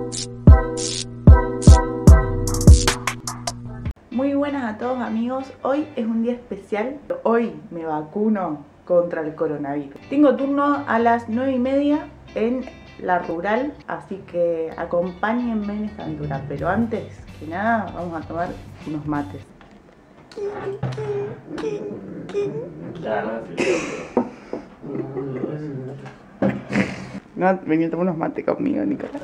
Muy buenas a todos amigos, hoy es un día especial, hoy me vacuno contra el coronavirus. Tengo turno a las 9:30 en la rural, así que acompáñenme en esta aventura, pero antes que nada vamos a tomar unos mates. No, vení a tomar unos mates conmigo, Nicolás.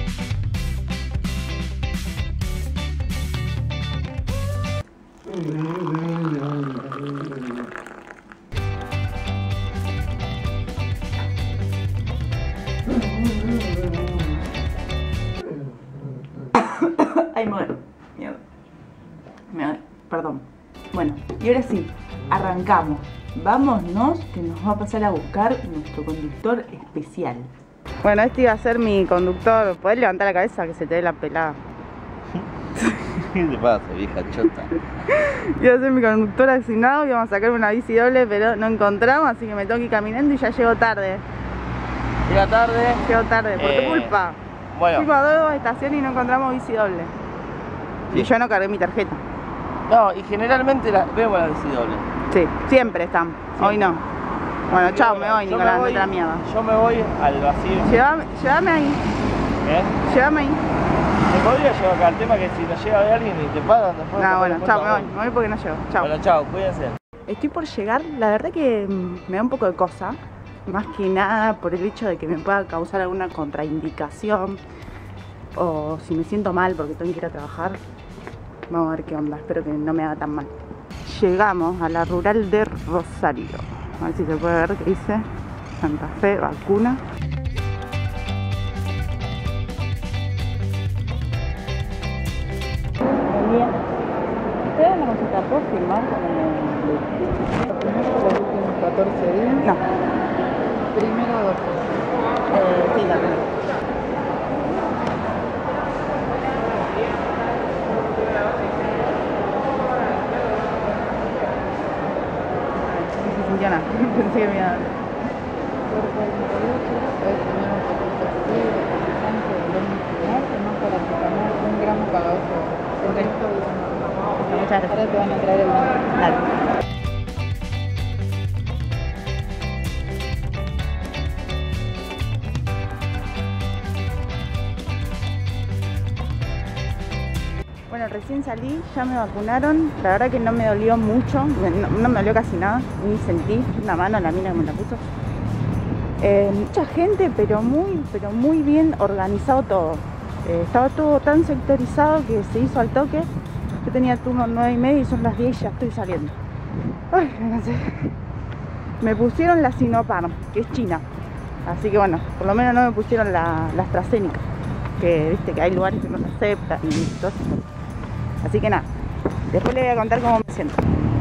Ay, muero. Mierda. Perdón. Bueno, y ahora sí, arrancamos. Vámonos, que nos va a pasar a buscar nuestro conductor especial. Bueno, este iba a ser mi conductor. ¿Podés levantar la cabeza que se te ve la pelada? ¿Qué te pasa, vieja chota? Iba a ser mi conductor asignado y vamos a sacar una bici doble, pero no encontramos, así que me tengo que ir caminando y ya llego tarde. Llega tarde. Llego tarde, por tu culpa. Bueno. Fuimos a 2 estaciones y no encontramos bici doble. Sí. Y yo no cargué mi tarjeta. No, y generalmente vemos las bici dobles. Sí, siempre están. Sí. Hoy no. Bueno, chao, me voy, Yo Nicolás, me voy, no te la mierda. Yo me voy al vacío. Llévame ahí, llévame ahí. Te podría llevar acá, el tema que si no llega alguien y te pagan después. No, bueno, chao, me voy porque no llego. Chao. Bueno, chao, cuídense. Estoy por llegar, la verdad que me da un poco de cosa. Más que nada por el hecho de que me pueda causar alguna contraindicación. O si me siento mal porque tengo que ir a trabajar. Vamos a ver qué onda, espero que no me haga tan mal. Llegamos a la rural de Rosario. A ver si se puede ver que dice Santa Fe, vacuna. Buen día. ¿Ustedes van a consultar por firmar con Los últimos 14 días. No. Primera dosis. Sí, la primera. No se sintió nada. Pensé que me iba a dar. Por 48 puedes tener un poquito de frío, descansante, dolor muscular, que no paracetamol, 1 gramo cada 8 horas. El resto de Muchas gracias. ahora te van a traer el banco. Dale. Bueno, recién salí, ya me vacunaron. La verdad que no me dolió mucho, no me dolió casi nada, ni sentí una mano a la mina que me la puso. Mucha gente, pero muy bien organizado todo. Estaba todo tan sectorizado que se hizo al toque. Yo tenía turno 9:30 y son las 10 y ya estoy saliendo. Ay, no sé. Me pusieron la Sinopharm, que es china. Así que bueno, por lo menos no me pusieron la AstraZeneca, que viste que hay lugares que no se aceptan y todo eso. Así que nada, después les voy a contar cómo me siento.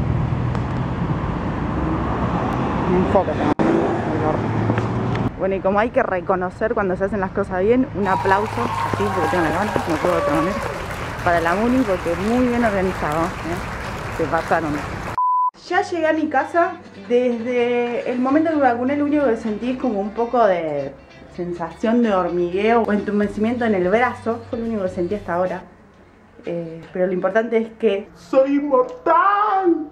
Enfócate. Bueno, y como hay que reconocer cuando se hacen las cosas bien, un aplauso, así porque tengo la gana, no puedo de otra manera, para la Muni porque muy bien organizado, se pasaron. Ya llegué a mi casa, desde el momento que me vacuné lo único que sentí es como un poco de sensación de hormigueo o entumecimiento en el brazo, fue lo único que sentí hasta ahora. Pero lo importante es que ¡soy inmortal!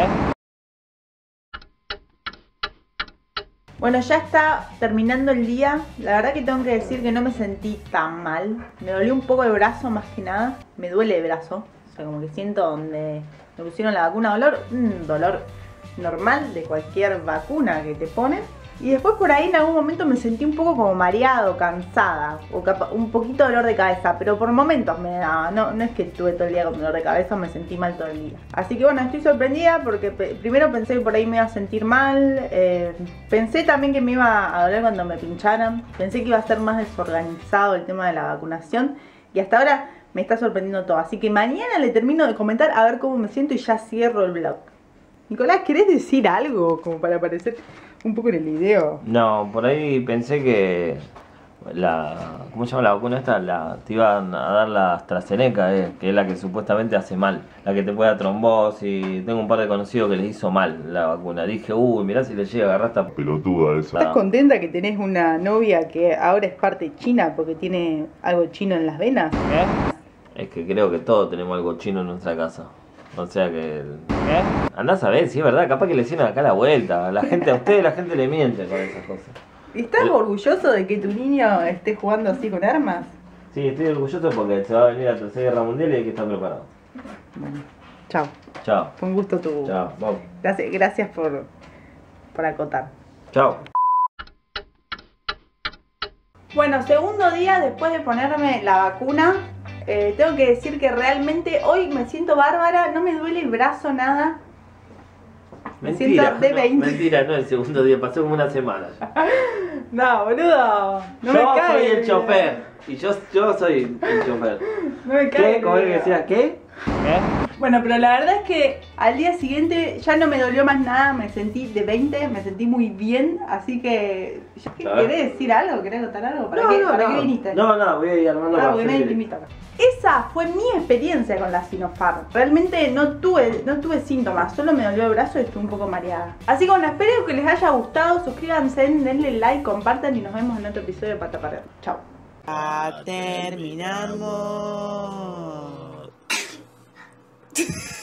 Bueno, ya está terminando el día. La verdad que tengo que decir que no me sentí tan mal. Me dolió un poco el brazo más que nada. Me duele el brazo. O sea, como que siento donde me pusieron la vacuna dolor. Un dolor normal de cualquier vacuna que te ponen. Y después por ahí en algún momento me sentí un poco como mareado, cansada. O un poquito de dolor de cabeza. Pero por momentos me daba. No es que estuve todo el día con dolor de cabeza, me sentí mal todo el día. Así que bueno, estoy sorprendida porque primero pensé que por ahí me iba a sentir mal. Pensé también que me iba a doler cuando me pincharan. Pensé que iba a ser más desorganizado el tema de la vacunación. Y hasta ahora me está sorprendiendo todo. Así que mañana le termino de comentar a ver cómo me siento y ya cierro el vlog. Nicolás, ¿querés decir algo como para aparecer un poco en el video? No, por ahí pensé que ¿Cómo se llama la vacuna esta? Te iban a dar la AstraZeneca, que es la que supuestamente hace mal, la que te puede dar trombosis. Tengo un par de conocidos que les hizo mal la vacuna. Dije, uy, mirá si le llega a agarrar esta pelotuda esa. ¿Estás contenta que tenés una novia que ahora es parte china porque tiene algo chino en las venas? Es que creo que todos tenemos algo chino en nuestra casa. O sea que... Andás a ver, si es verdad, capaz que le hicieron acá la vuelta. A ustedes la gente le miente con esas cosas. ¿Estás orgulloso de que tu niño esté jugando así con armas? Sí, estoy orgulloso porque se va a venir la Tercera Guerra Mundial y hay que estar preparado. Bueno, chao. Chao. Fue un gusto tu... Chao, vamos. Gracias por acotar. Chao. Bueno, segundo día después de ponerme la vacuna. Tengo que decir que realmente hoy me siento bárbara, no me duele el brazo, nada. Me siento de 20. Mentira, no, el segundo día, pasó como una semana. No, boludo. No yo me cae. soy el chofer. Y yo soy el chofer. No me cae. ¿Qué? ¿Cómo es que decía? ¿Qué? Bueno, pero la verdad es que al día siguiente ya no me dolió más nada, me sentí de 20, me sentí muy bien, así que... ¿Querés decir algo? ¿Querés contar algo? ¿Para qué viniste? No, voy a ir armando porque nadie te invita acá. Esa fue mi experiencia con la Sinopharm. Realmente no tuve síntomas, solo me dolió el brazo y estuve un poco mareada. Así que bueno, espero que les haya gustado, suscríbanse, denle like, compartan y nos vemos en otro episodio de Pata Pared. Chao. Terminamos.